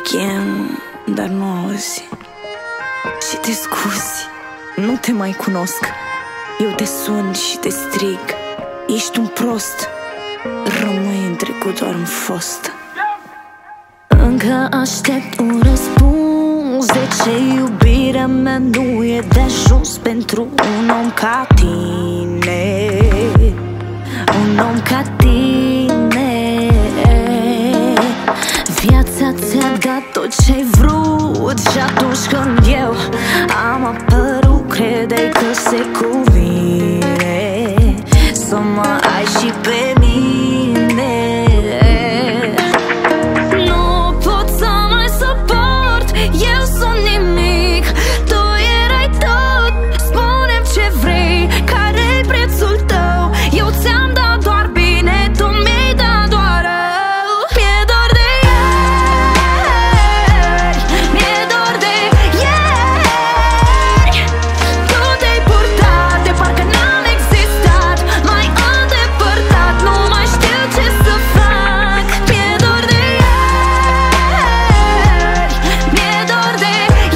chem, dar nu auzi. Și te scuzi, nu te mai cunosc. Eu te sun și te strig, ești un prost. Rămâi în trecut, doar un fost. Încă aștept un răspuns. De ce iubirea mea nu e de ajuns pentru un om ca tine? Un om ca tine. Viața ți-a dat tot ce-ai vrut și atunci când eu am apărut, credeai că se cuvine să mă ai și pe mine. Nu pot să mai suport, eu sunt nimic, tu erai tot. Spune-mi ce vrei, care-i prețul tău? Eu ți-am dat doar bine, tu mi-ai dat doar rău. Mi-e dor de ieri, mi-e dor de ieri. Tu te-ai purtat de parcă n-am existat, m-ai îndepărtat, nu mai știu ce să fac. Mi-e dor de ieri, mi-e dor de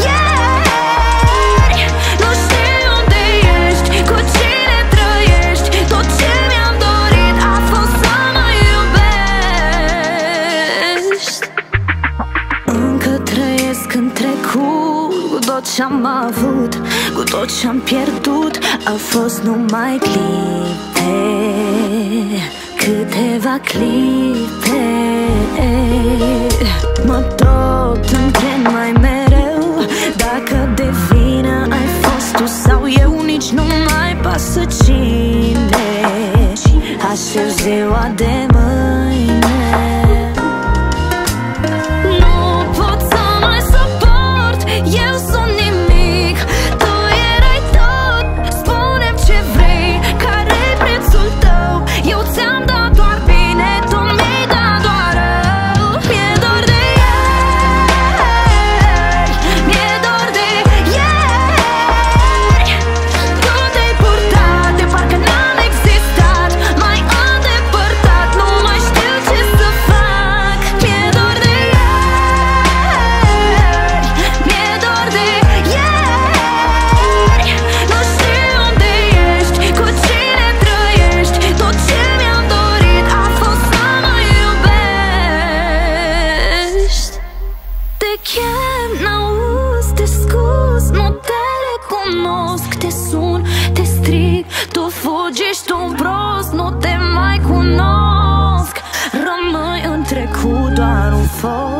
ieri. Nu știu unde ești, cu cine trăiești. Tot ce mi-am dorit a fost să mă iubești. Încă trăiesc în trecut, cu tot ce-am avut, cu tot ce-am pierdut. Au fost numai clipe, câteva clipe. Mă tot întreb mai mereu dacă de vină ai fost tu sau eu. Nici nu mai pasă cine. Aștept ziua de mâine. Nu pot să mai suport, eu sunt nimic, tu erai tot. Spune-mi ce vrei, care-i prețul tău? Eu ți-am dat doar bine, tu mi-ai dat doar rău. Mi-e dor de ieri, mi-e dor de ieri. Tu te-ai purtat de parcă n-am existat, m-ai îndepărtat, nu mai știu ce să fac. Mi-e dor de ieri, mi-e dor de ieri. Nu știu unde ești, cu cine trăiești. Tot ce mi-am dorit a fost să mă iubești. Te chem, n-auzi, te scuz, nu te recunosc. Te sun, te strig, tu fugi, ești un prost, nu te mai cunosc. Rămâi în trecut, doar un fost.